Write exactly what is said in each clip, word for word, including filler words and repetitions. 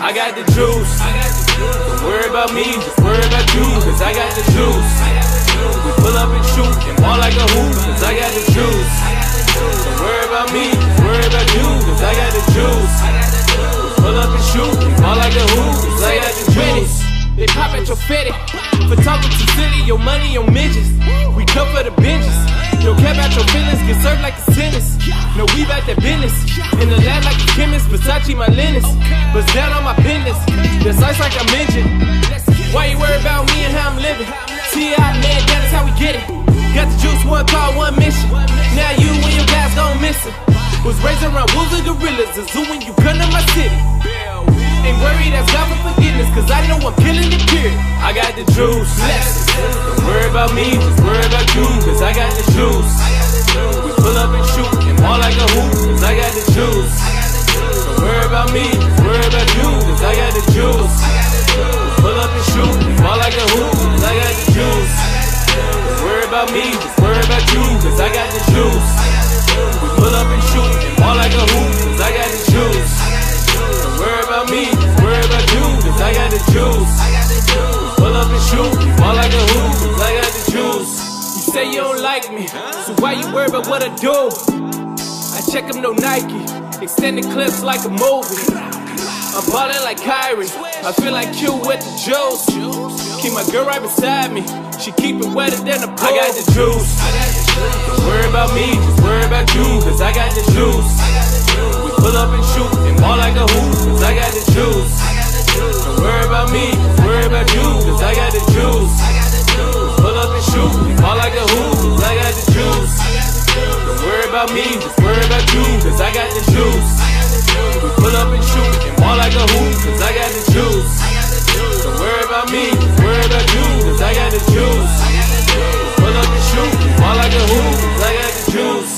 I got the juice. Don't worry about me, just worry about you, cause I got the juice. We pull up and shoot and ball like a hoop, cause I got the juice. Don't worry about me, just worry about you, cause I got the juice. We pull up and shoot and ball like a hoop, cause I got the juice. They pop at your fitty for talking too silly, your money on midgets. We come for the binges. Yo, care about your feelings, get served like a sentence. No, we bout that business. In the lab like a chemist, Versace my linens. Bust down on my business, that's ice like I mentioned. Why you worry about me and how I'm living? T I man, that is how we get it. Got the juice, one call, one mission. Now you and your guys don't miss it. Was raised around wolves and gorillas, a zoo when you come to my city. Ain't worried, that's God for forgiveness, cause I know I'm killing the period. I got the juice. Don't worry about me, just worry about you, cause I got the juice. We pull up and shoot and ball like a hoop, cause I got the juice. Don't worry about me, just worry about you, cause I got the juice. We pull up and shoot and ball like a hoop, cause I got the juice. Don't worry about me, just worry about you, cause I got the juice. We pull up and shoot and ball like a hoop, cause I got the juice. Don't worry about me, just worry about you, cause I got the juice. Pull up and shoot, fall like a hoop, cause I got the juice. You say you don't like me, so why you worry about what I do? I check them, no Nike, extended clips like a movie. I'm ballin' like Kyrie, I feel like Q with the juice. Keep my girl right beside me, she keep it wetter than a pool. I got the juice. Don't worry about me, just worry about you, cause I got the juice. We pull up and shoot and ball like a hoop, cause I got the juice. Don't worry about me, just worry about you, cause I got the juice. Pull up and shoot and ball like a hoop, cause I got the juice. Don't worry about me, just worry about you, cause I got the juice. We pull up and shoot and ball like a hoop, cause I got the juice. Don't worry about me, just worry about you, cause I got the juice. Pull up and shoot and ball like a hoop, cause I got the juice.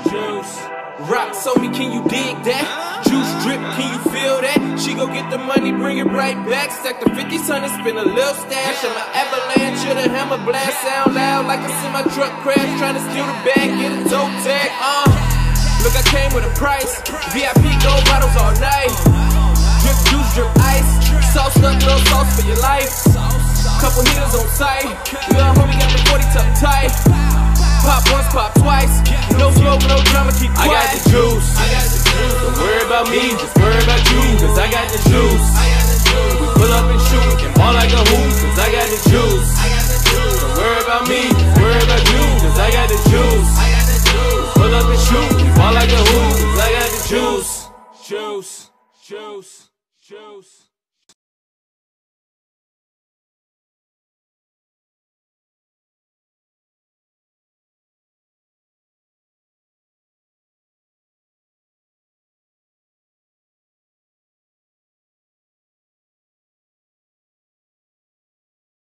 Rock, so me, can you dig that? Juice drip, can you feel that? She go get the money, bring it right back. Stack the fifties, honey, spin a little stash. I'm an avalanche, or the hammer blast. Sound loud like I see my truck crash. Trying to steal the bag, get a toe tag. Uh, look, I came with a price. V I P gold bottles all night. Drip juice, drip ice. Sauce up, no sauce for your life. Couple hitters on sight. Little homie got the forty tuck tight. Pop once, pop twice. No smoke, no drama, keep quiet. I got the juice. Don't worry about me, just worry about you, cause I got the juice.